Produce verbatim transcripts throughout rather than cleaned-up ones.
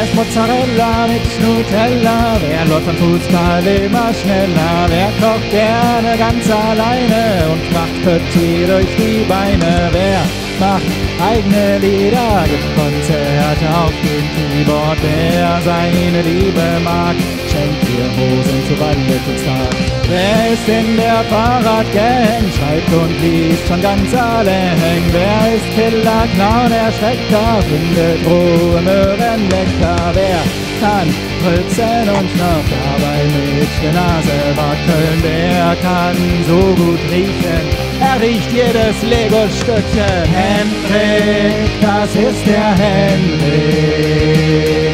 esst Mozzarella mit Nutella? Wer läuft beim Fußball immer schneller? Wer kocht gerne ganz alleine und macht Petit durch die Beine? Wer macht eigene Lieder, gibt Konzerte auf dem Keyboard? Wer seine Liebe mag, schenkt ihr Hosen zu Valentinstag. Wer ist in der Fahrradgang, schreibt und liest schon ganz allein? Wer ist Killer, Clown, Erschrecker, findet rohe Möhren lecker? Wer kann rülpsen und noch dabei mit der Nase wackeln? Wer kann so gut riechen, er riecht jedes Lego-Stückchen? Henrik, das ist der Henrik.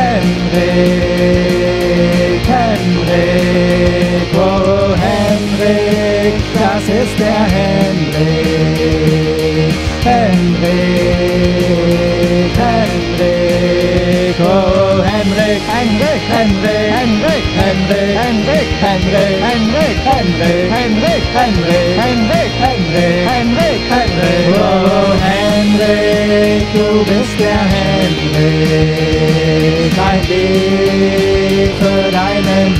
Henrik, Henrik, oh Henrik, das ist der Henrik. Henrik, Henrik, oh Henrik, Henrik, Henrik, Henrik, Henrik, Henrik, Henrik, Henrik, Henrik, Henrik, Henrik, Henrik, Henrik, Henrik, Henrik, oh Henrik, du bist der Henrik, ein Lied für deinen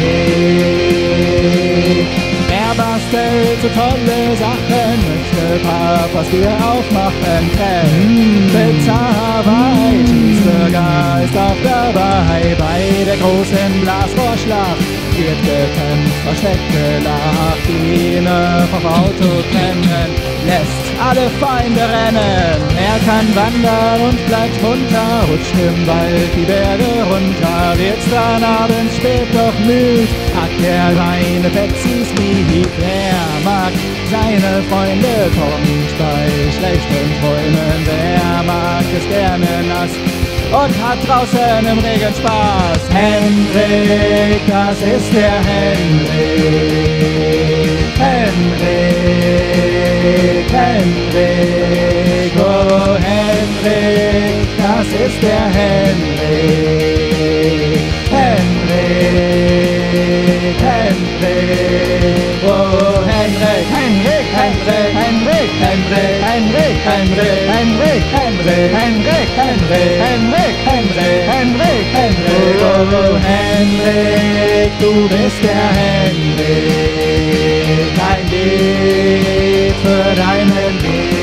Weg. Wer bastelt so tolle Sachen, möchte Papas dir aufmachen, Creme, Pizza Hawaii, Cheeseburger ist auch dabei. Bei der großen Blasrohrschlacht wird gekämpft, versteckt gelacht, die vom Auto kennen, lässt alle Feinde rennen. Er kann wandern und bleibt munter, rutscht im Wald die Berge runter, wird's dann abends spät doch müd, hat er seine Pepsis lieb. Wer mag seine Freunde, kommt bei schlechten Träumen. Wer mag es gerne nass und hat draußen im Regen Spaß? Henrik, das ist der Henrik. Henrik, Henrik, oh Henrik, das ist der Henrik. Henrik, Henrik, oh Henrik, Henrik, Henrik, Henrik, Henrik, Henrik, Henrik, Henrik, Henrik, Henrik, Henrik, Henrik, Henrik, Henrik, Henrik, oh Henrik, du bist der Henrik, ein Lied für deinen Weg.